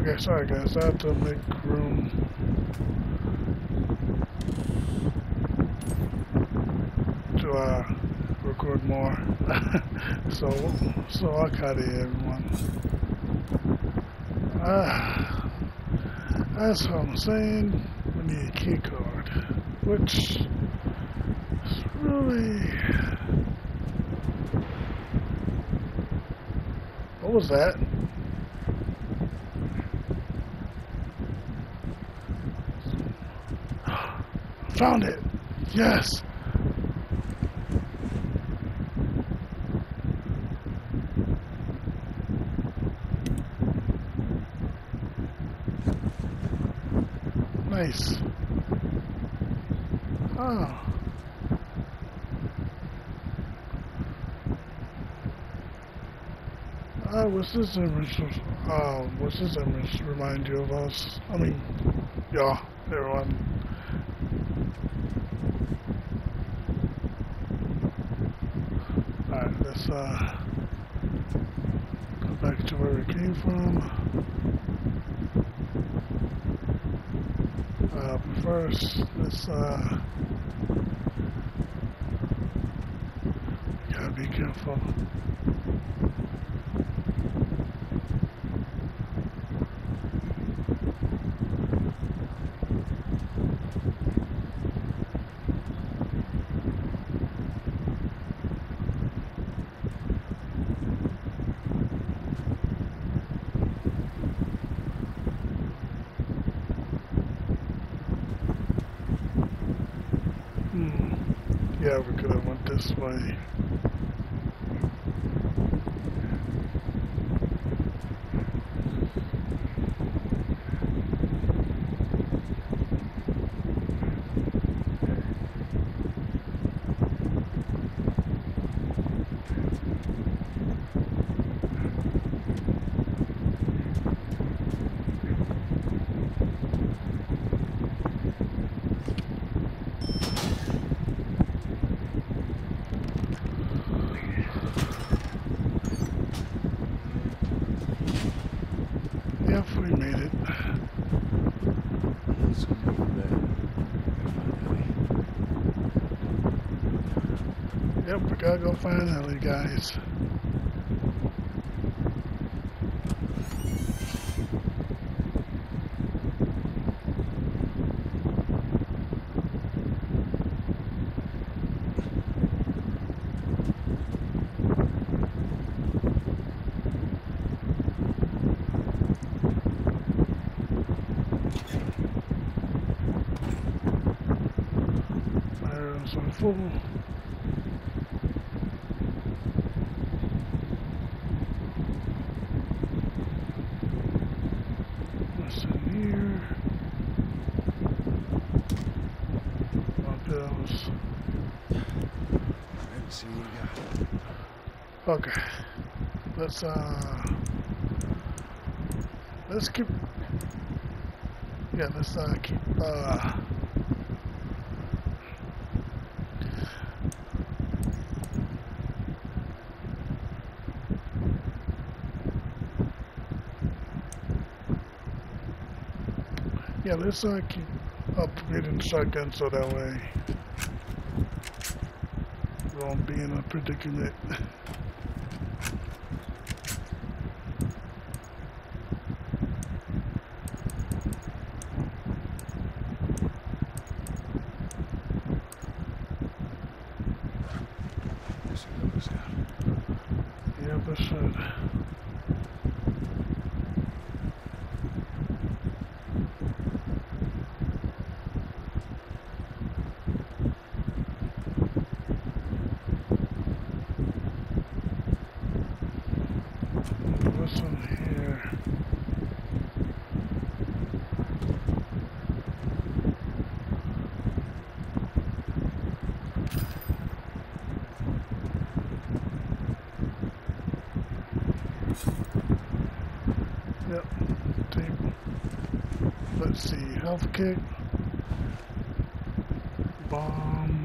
Okay, sorry guys, I have to make room. To record more. so okay everyone. As I'm saying, we need a key card, which is really... What was that? Found it! Yes! Nice. Oh. What's this image? What's this image remind you of us? I mean, yeah, everyone. Alright, let's go back to where we came from. But first, let's gotta be careful. Yeah, we could have went this way. Yep, we made it. Yep, we gotta go find Ellie, guys. There's a full. What's in here? What else? Let's see what we got. Okay. Let's keep. Yeah, let's keep. Yeah, let's keep upgrading shotgun so that way we won't be in a predicament. Yep, it should. What's in here? Yep, table. Let's see, health kit, bomb.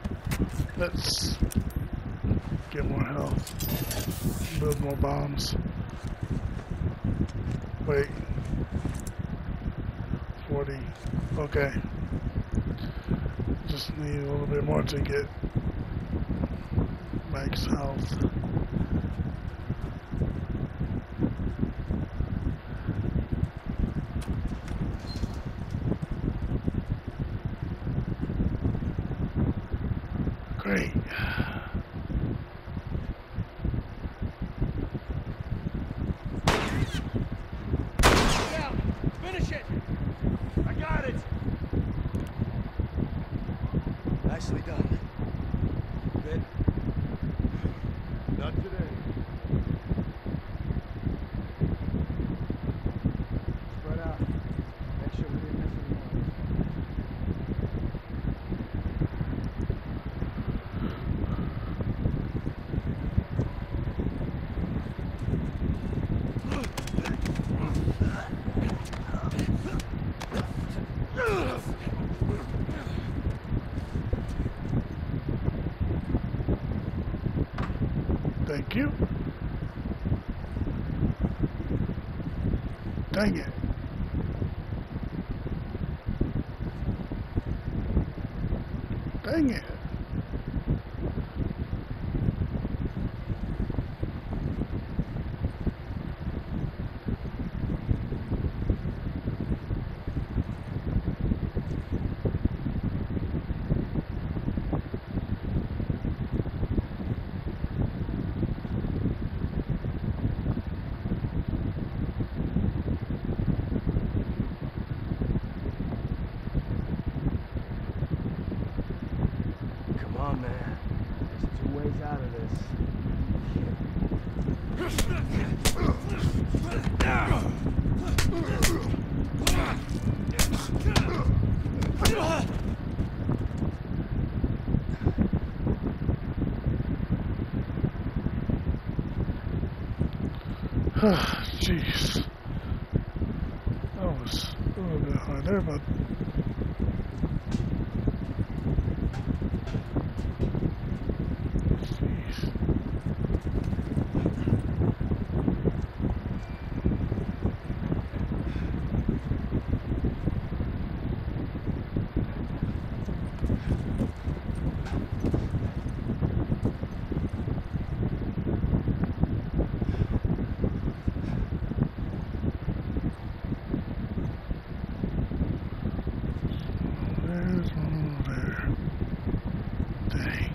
Let's get more health, build more bombs. Wait. 40. Okay. Just need a little bit more to get max health. Great. Finish it! I got it! Nicely done. Good? Not today. Spread out. Make sure we didn't miss anyone. Thank you. Dang it. Dang it. Come on, man. There's 2 ways out of this. Jeez. That was a little bit hard there, but jeez. There's one over there. Dang.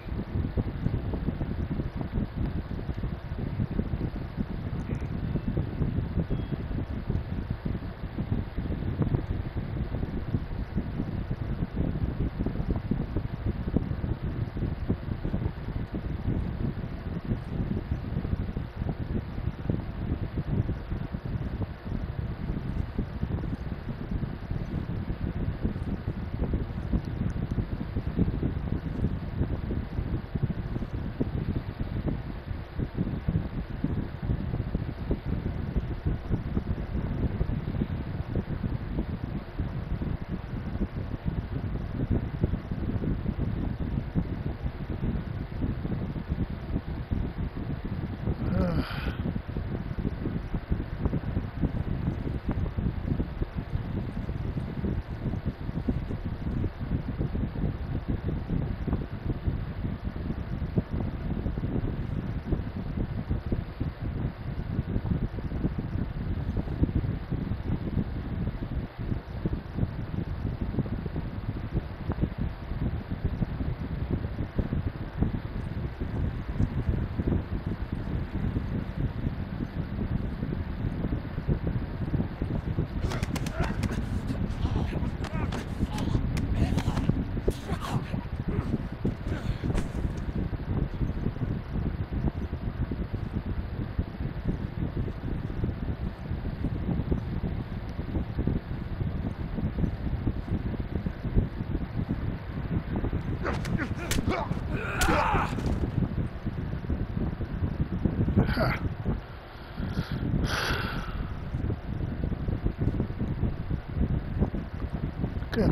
Good.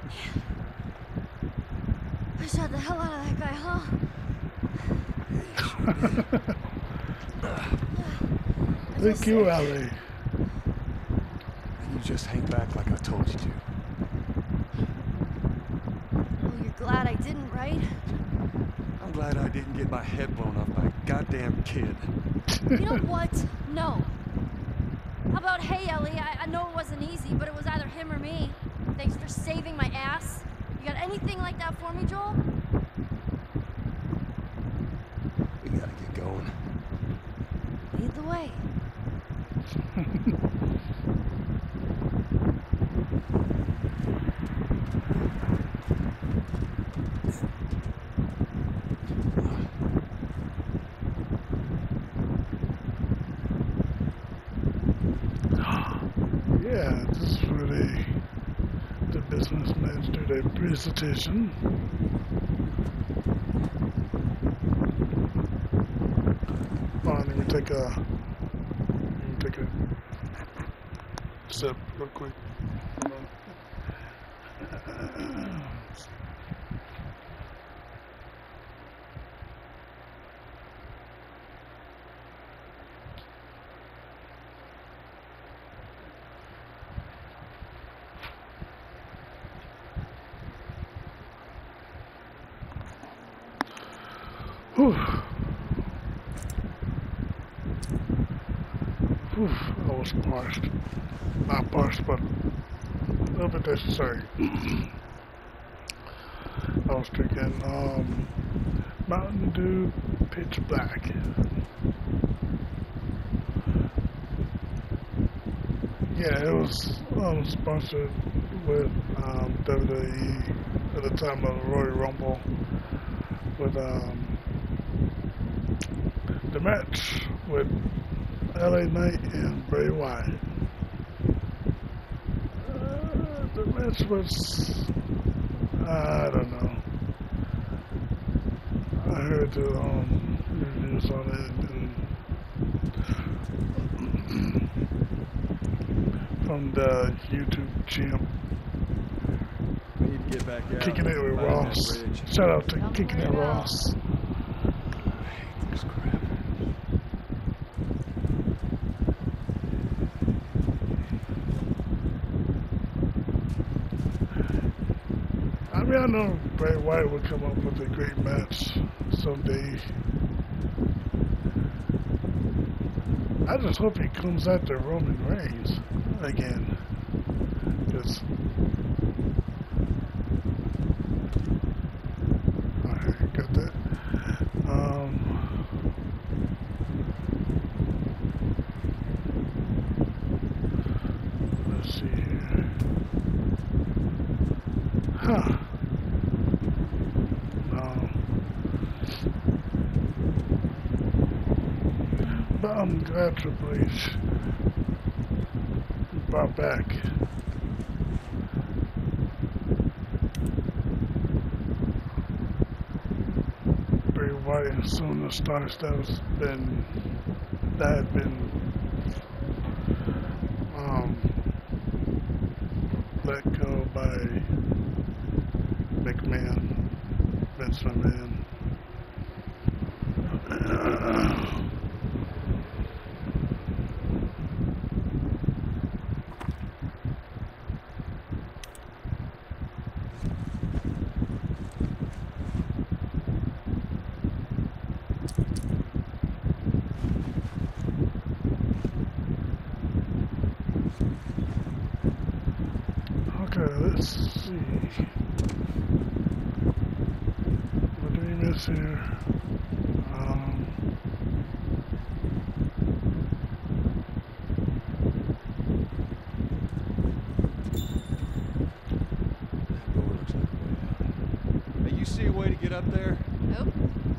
I shot the hell out of that guy, huh? I feel Thank you, sick. Ellie. And you just hang back like I told you to. Oh, you're glad I didn't, right? I'm glad I didn't get my head blown off by a goddamn kid. You know what? No. How about, hey, Ellie, I know it wasn't easy, but it was either him or me. Thanks for saving my ass. You got anything like that for me, Joel? We gotta get going. Lead the way. Yeah, this is where the businessmen do their presentation. Let me take a sip real quick. Hold on. Whew. Whew. I was parched. Not parched, but a little bit necessary. I was drinking Mountain Dew Pitch Black. Yeah, it was sponsored with WWE at the time of the Royal Rumble with the match with LA Knight and Bray Wyatt. The match was, I don't know. I heard the reviews on it and from the YouTube champ. We need to get back out. Kicking it with Find that Ross. bridge. Shout out to Come Kicking on It out. Ross. I hate this crap. I mean, I know Bray Wyatt would come up with a great match someday. I just hope he comes after Roman Reigns again. Because alright, got that. Let's see here. Huh. But I'm glad Triple H brought back Bray Wyatt and some of the stars that had been let go by McMahon, Vince McMahon. Okay, let's see. What do we miss here? That door looks like a way out. Hey, you see a way to get up there? Nope.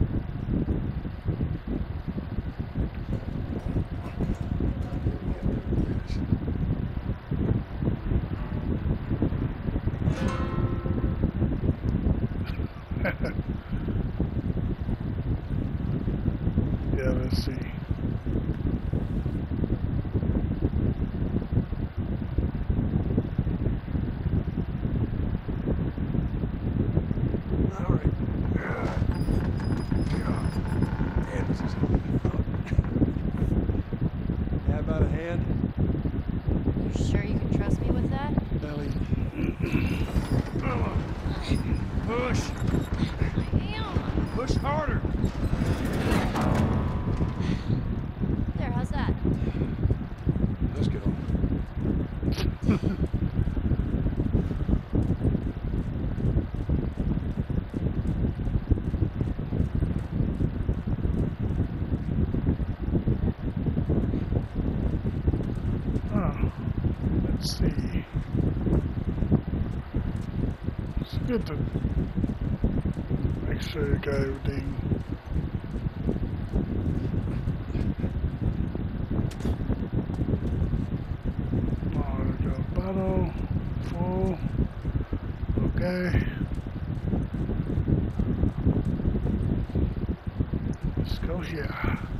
Yeah, let's see. Push. I am. Push harder. There, how's that? Let's get on. Let's see. It's good to make sure you got everything. Oh, we got a bottle full. Okay. Let's go here.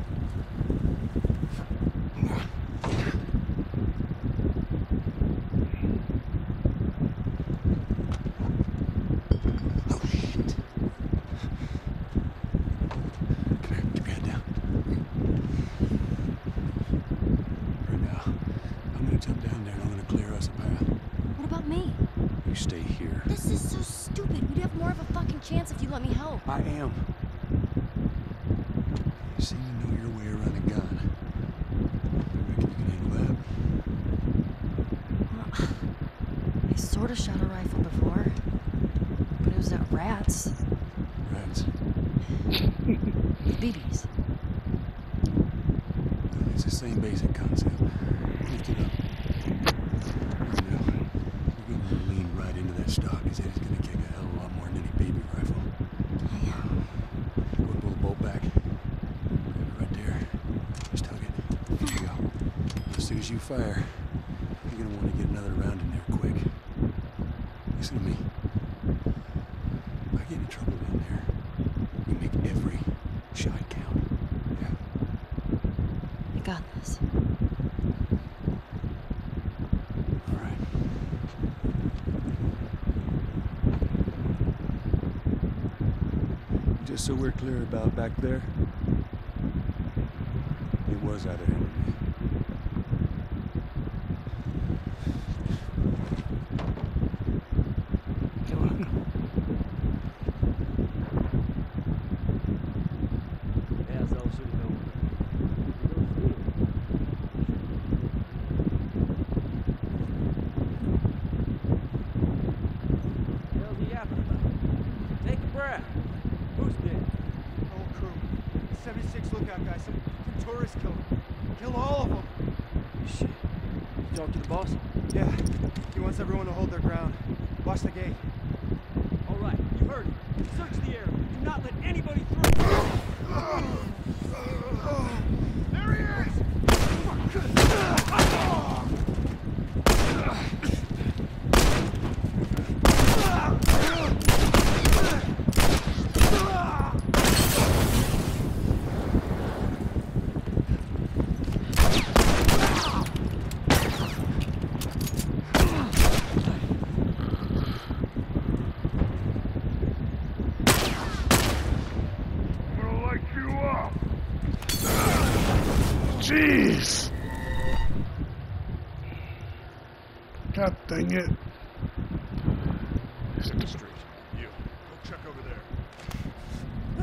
You stay here. This is so stupid. We'd have more of a fucking chance if you let me help. I am. You seem to know your way around a gun. I reckon you can handle that. I sort of shot a rifle before, but it was at rats. Rats. BBs. It's the same basic concept. Lift it up. You're gonna lean right into that stock. His head is gonna kick a hell of a lot more than any baby rifle. Go and pull the bolt back. Grab it right there. Just tug it. There you go. As soon as you fire, you're gonna want to get another round in there quick. Listen to me. If I get in trouble down there, you make every shot count. Yeah? I got this. All right. Just so we're clear about back there, it was out of hand with me. Come on. Ja, zou zullen wel. Hell's he yapping about? Take a breath. Who's dead? Whole crew. 76 lookout guys. Some tourists killed them. Kill all of them. Shit. You talk to the boss? Yeah. He wants everyone to hold their ground. Watch the gate. All right, you heard him. Search the area. Do not let anybody through. There he is! Jeez! God dang it. Set me straight. You, go check over there.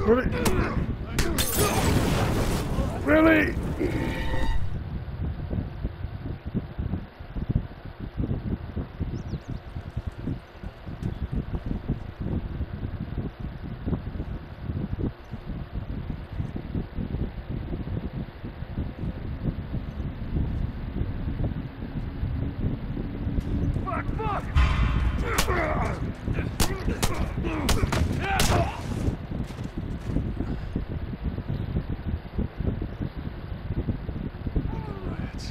Really? Rats.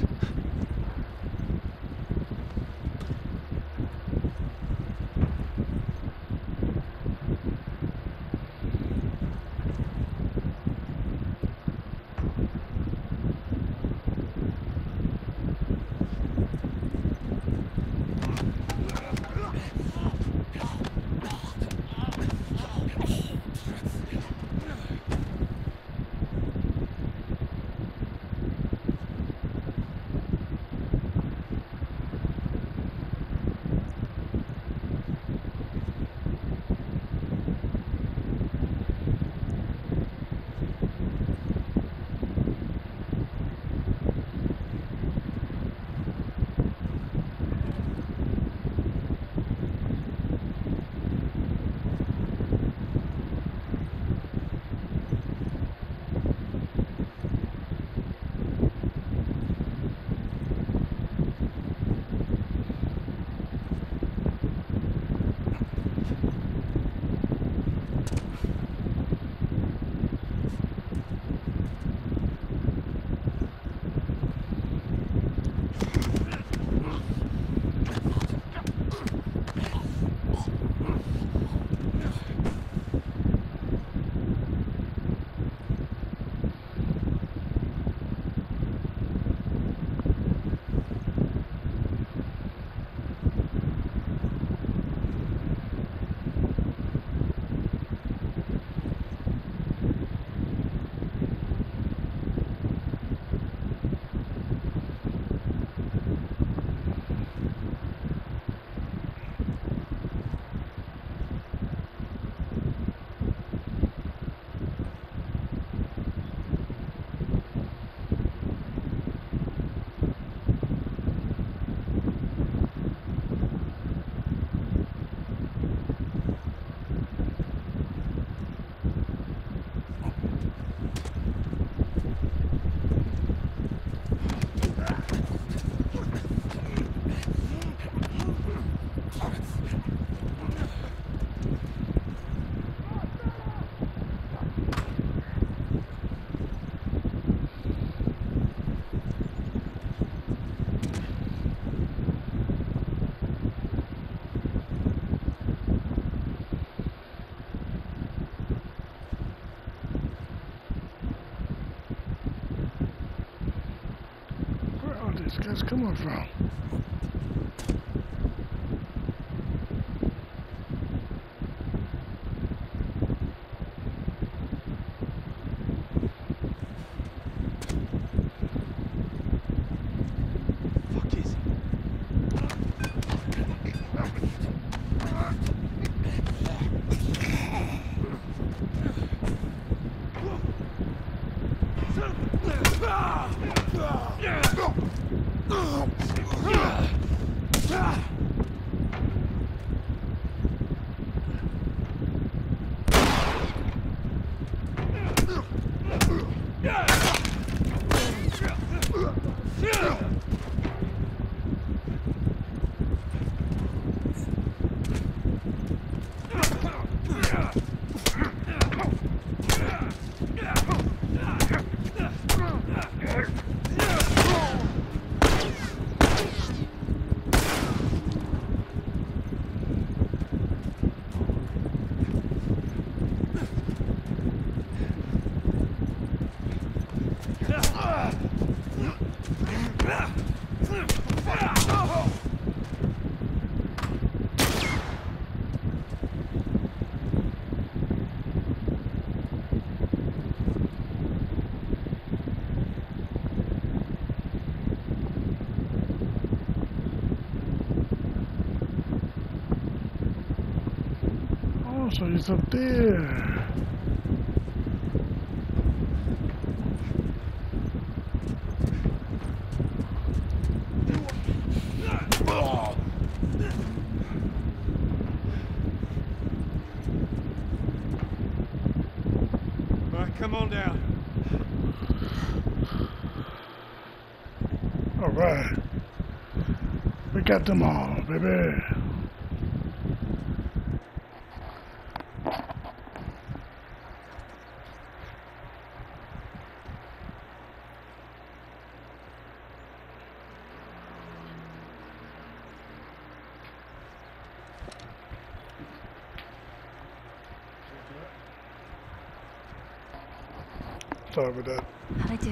Where are these guys coming from? Fuck is he? Oh, so he's up there. right, come on down. All right. We got them all, baby. Sorry about that. How'd I do?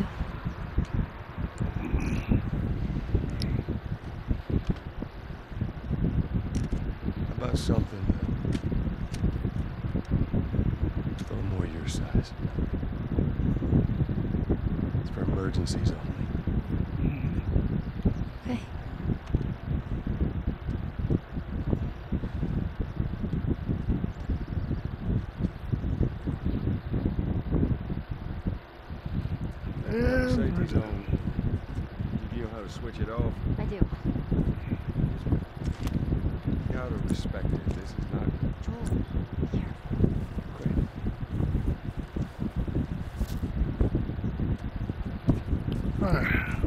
About something a little more your size. It's for emergencies only. Okay. Safety zone. You know how to switch it off. I do. You gotta respect it. This is not Joel, here. great. All right.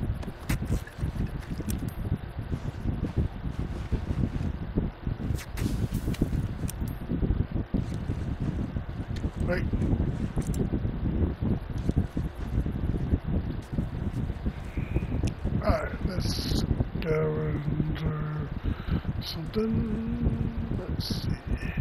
Wait. Alright, let's go into something. Let's see.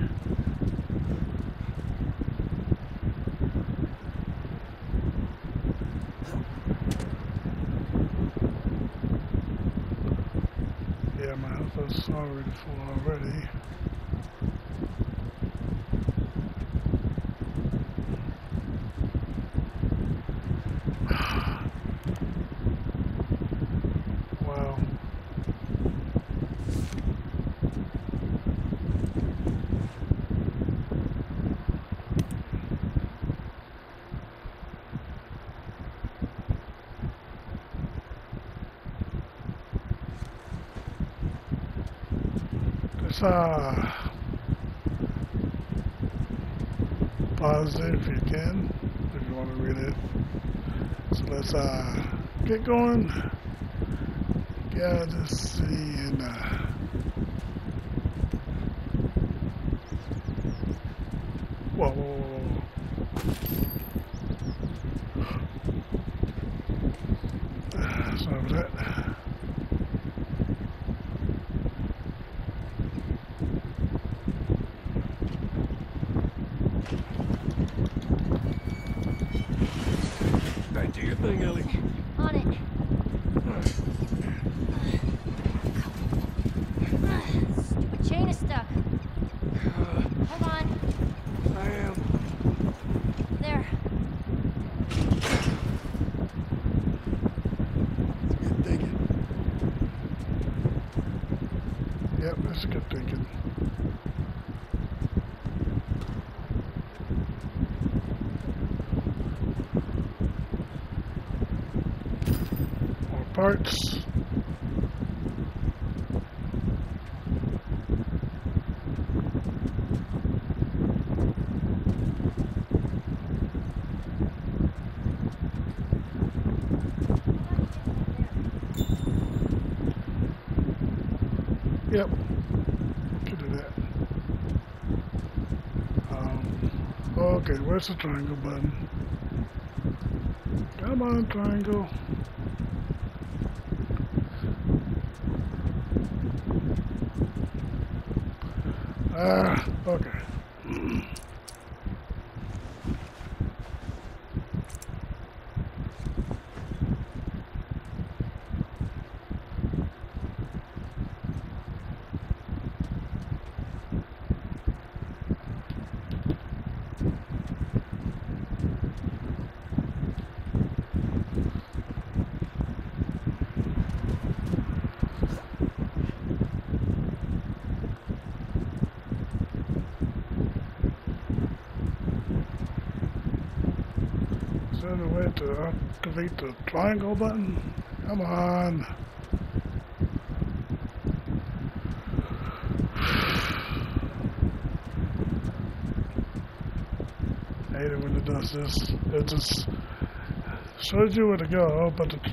Yeah, my house is already full already. Wow. Let's pause it if you can, if you want to read it. So let's get going. Gotta see and whoa, whoa, whoa, whoa. Sorry about that. Right, do your thing, Ellie. On it. Stupid chain is stuck. Hold on. I am. There. Good thinking. Yep, that's good thinking. More parts. Yep, can do that. Okay, where's the triangle button? Come on, triangle. Okay. Is there a way to activate the triangle button? Come on. I hate it when it does this. It just shows you where to go, but the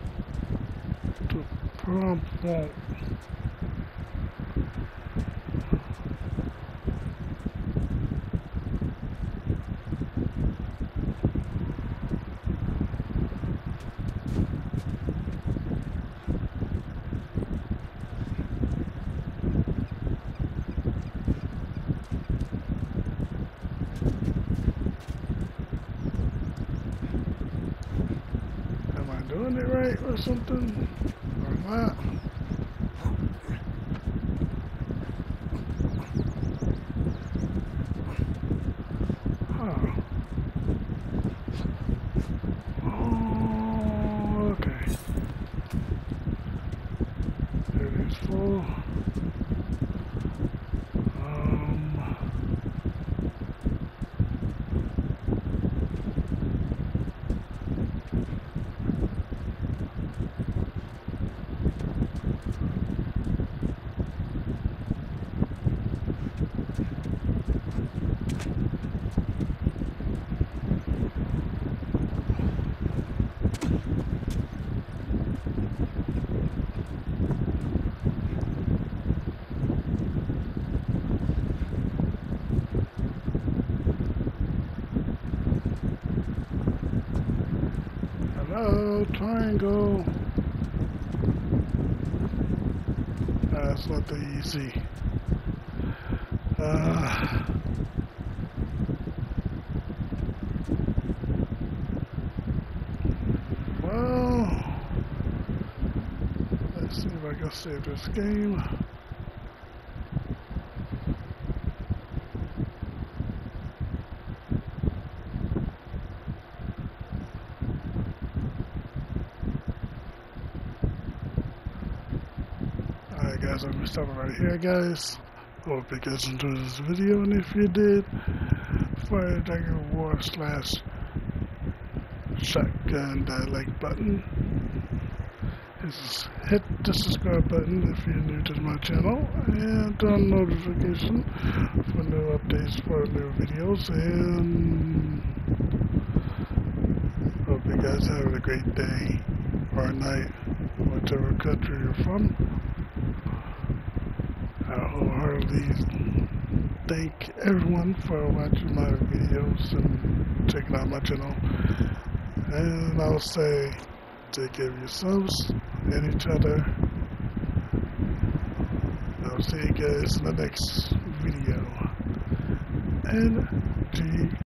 prompt won't. Am I doing it right or something? Or not? Huh. Oh, okay. It is full. Hello, triangle. That's not the easy. Well, let's see if I can save this game. Alright guys, I'm gonna stop it right here guys. Hope you guys enjoyed this video, and if you did, Fire Dagger War / Shotgun that like button. Hit the subscribe button if you're new to my channel, and turn notification for new updates for new videos, and hope you guys have a great day or night, whichever country you're from. I wholeheartedly thank everyone for watching my videos and checking out my channel, and I'll say take care of yourselves and each other. I'll see you guys in the next video, and